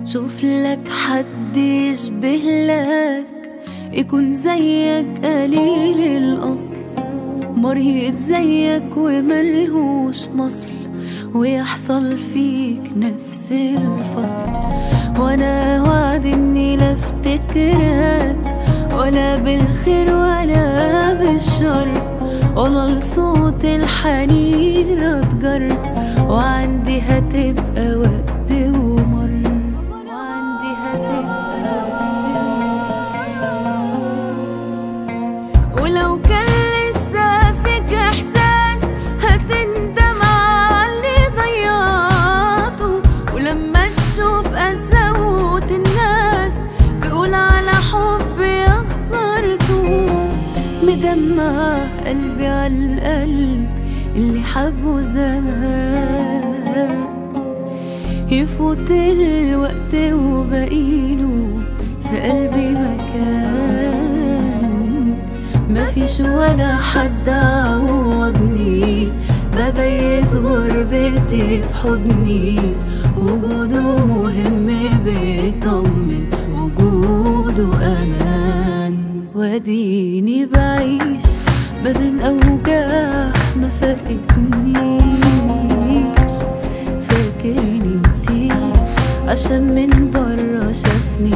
شوف لك حد يشبه لك، يكون زيك قليل الأصل، مريض زيك وملهوش مصل، ويحصل فيك نفس الفصل. وانا وعد اني لا افتكرك ولا بالخير ولا بالشر، ولا لصوت الحنين اتجر، وعندي هتبقى وقت ومر، وعندي هتبقى وقت ومر. ولو كان لسه فيك احساس هتندم على اللي ضيعته، ولما تشوف قساوة الناس تقول على حبي خسرته. مدمع قلبي على القلب اللي حبه زمان، يفوت الوقت وبقيله في قلبي مكان. مفيش ولا حد عوضني، ببيت غربتي في حضني، وجوده مهم بيطمن، وجوده أمان. واديني بعيش ما بين أوجاع ما فرقتنيش، فاكرني نسيت عشان من برا شافني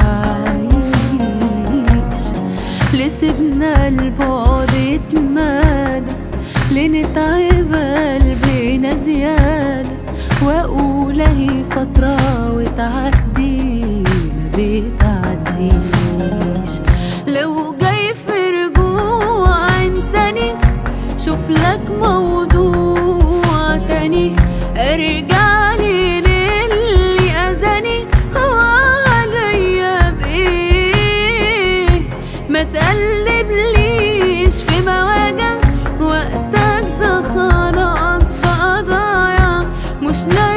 بعيش. لسيبنا البعد يتمادى، لنتعب قلبنا زيادة، وأقول أهي فترة وتعدي ما بتعديش. لو جاي في رجوع انساني، شوف لك موضوع تاني، ارجعلي للي أذاني، هو عليا بإيه؟ ما تقلبليش في مواجع، وقتك ده خلاص بقى ضايع، مش